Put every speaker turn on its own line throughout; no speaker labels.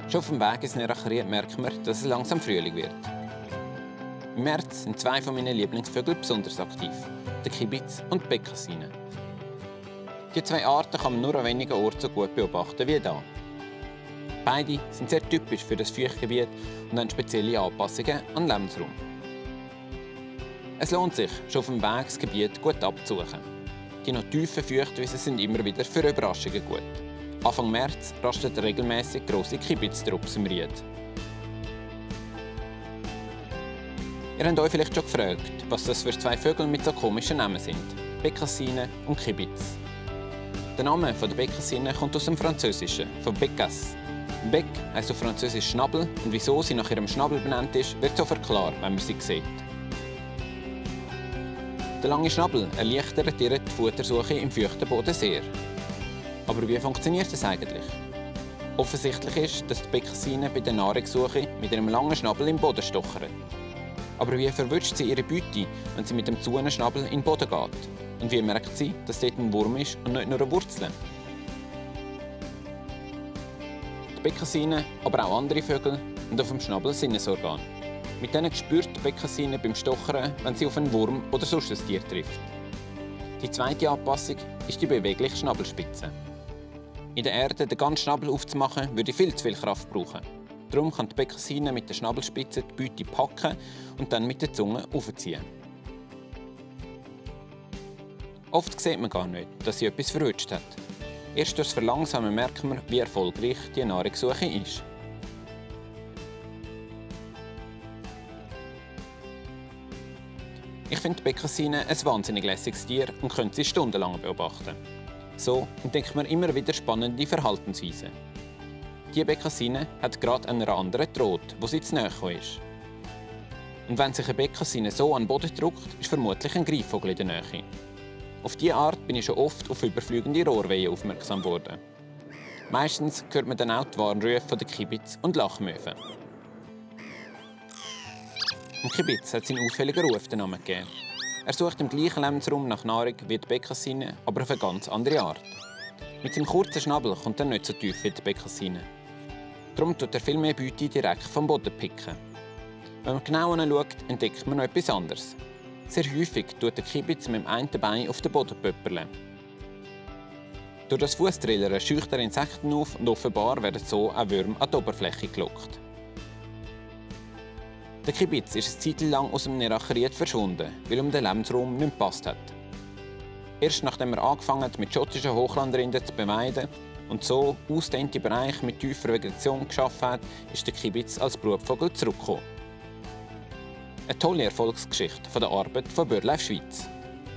Schon auf dem Weg ins Neracheriet merkt man, dass es langsam Frühling wird. Im März sind zwei von meinen Lieblingsvögeln besonders aktiv: der Kibitz und die Bekassine. Die zwei Arten kann man nur an wenigen Orten so gut beobachten wie hier. Beide sind sehr typisch für das Feuchtgebiet und haben spezielle Anpassungen an den Lebensraum. Es lohnt sich, schon auf dem Weg das Gebiet gut abzusuchen. Die noch tiefen Feuchtwiesen sind immer wieder für Überraschungen gut. Anfang März rasten regelmäßig grosse Kibitztrupps im Ried. Ihr habt euch vielleicht schon gefragt, was das für zwei Vögel mit so komischen Namen sind: Bekassine und Kibitz. Der Name der Bekassine kommt aus dem Französischen, von Bécasse. Bec heisst auf Französisch Schnabel, und wieso sie nach ihrem Schnabel benannt ist, wird sofort klar, wenn man sie sieht. Der lange Schnabel erleichtert ihr die Futtersuche im feuchten Boden sehr. Aber wie funktioniert das eigentlich? Offensichtlich ist, dass die Bekassine bei der Nahrungssuche mit ihrem langen Schnabel im Boden stochert. Aber wie verwünscht sie ihre Beute, wenn sie mit dem zuenen Schnabel in den Boden geht? Und wie merkt sie, dass dort ein Wurm ist und nicht nur eine Wurzel? Die Bekassine, aber auch andere Vögel, haben auf dem Schnabel Sinnesorgane. Mit denen spürt die Bekassine beim Stochern, wenn sie auf einen Wurm oder sonst ein Tier trifft. Die zweite Anpassung ist die bewegliche Schnabelspitze. In der Erde den ganzen Schnabel aufzumachen, würde viel zu viel Kraft brauchen. Darum kann die Bekassine mit der Schnabelspitze die Beute packen und dann mit der Zunge aufziehen. Oft sieht man gar nicht, dass sie etwas verwünscht hat. Erst durch das Verlangsamen merkt man, wie erfolgreich die Nahrungssuche ist. Ich finde die Bekassine ein wahnsinnig lässiges Tier und könnte sie stundenlang beobachten. So entdeckt man immer wieder spannende Verhaltensweisen. Die Bekassine hat gerade einer anderen gedroht, wo sie zu nahe ist. Und wenn sich eine Bekassine so an den Boden drückt, ist vermutlich ein Greifvogel in der Nähe. Auf diese Art bin ich schon oft auf überfliegende Rohrwehen aufmerksam geworden. Meistens hört man dann auch die Warnrufe der Kibitz und Lachmöwen. Dem Kibitz hat seinen auffälligen Ruf den Namen gegeben. Er sucht im gleichen Lebensraum nach Nahrung wie die Bekassine, aber auf eine ganz andere Art. Mit seinem kurzen Schnabel kommt er nicht so tief wie die Bekassine. Darum tut er viel mehr Beute direkt vom Boden picken. Wenn man genau hinschaut, entdeckt man noch etwas anderes. Sehr häufig tut der Kibitz mit dem einen Bein auf den Boden pöpperlen. Durch das Fußtrillern scheucht er Insekten auf und offenbar werden so auch Würmer an die Oberfläche gelockt. Der Kibitz ist eine Zeit lang aus dem Neracheriet verschwunden, weil ihm der Lebensraum nicht mehr gepasst hat. Erst nachdem er angefangen hat, mit schottischen Hochlandrinden zu beweiden und so ausgedehnte Bereiche mit tiefer Vegetation geschaffen hat, ist der Kibitz als Brutvogel zurückgekommen. Eine tolle Erfolgsgeschichte von der Arbeit von BirdLife Schweiz.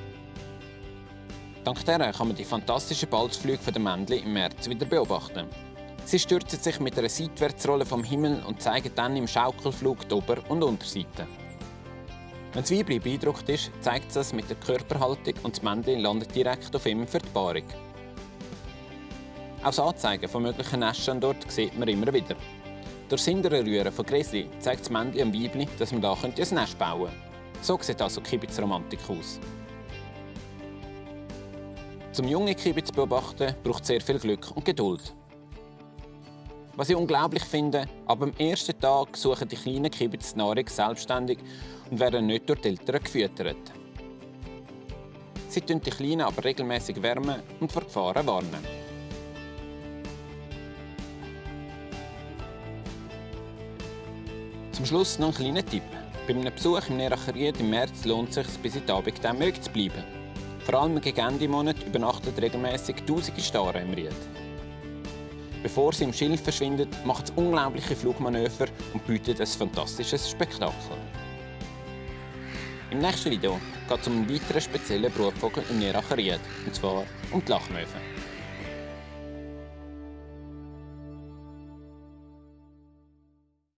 Dank der kann man die fantastischen Balzflüge der Männchen im März wieder beobachten. Sie stürzen sich mit einer Seitwärtsrolle vom Himmel und zeigen dann im Schaukelflug die Ober- und Unterseite. Wenn das Weibchen beeindruckt ist, zeigt es mit der Körperhaltung und das Männchen landet direkt auf ihm für die Paarung. Auch das Anzeigen von möglichen Neststandorten sieht man immer wieder. Durch das hintere Rühren von Gräsli zeigt das Männchen am Weibchen, dass man da ein Nest bauen könnte. So sieht also Kibitzromantik aus. Zum jungen Kibitz zu beobachten, braucht sehr viel Glück und Geduld. Was ich unglaublich finde, ab dem ersten Tag suchen die kleinen Kibitz die Nahrung selbstständig und werden nicht durch die Eltern gefüttert. Sie wärmen die Kleinen aber regelmäßig wärmen und vor Gefahren warnen. Zum Schluss noch ein kleiner Tipp. Bei einem Besuch im Neracheriet im März lohnt es sich, bis in die Abenddämmerung zu bleiben. Vor allem gegen Ende Monat übernachten regelmäßig tausende Stare im Ried. Bevor sie im Schilf verschwindet, macht es unglaubliche Flugmanöver und bietet ein fantastisches Spektakel. Im nächsten Video geht es um einen weiteren speziellen Brutvogel im Neracheriet, und zwar um die Lachmöwen.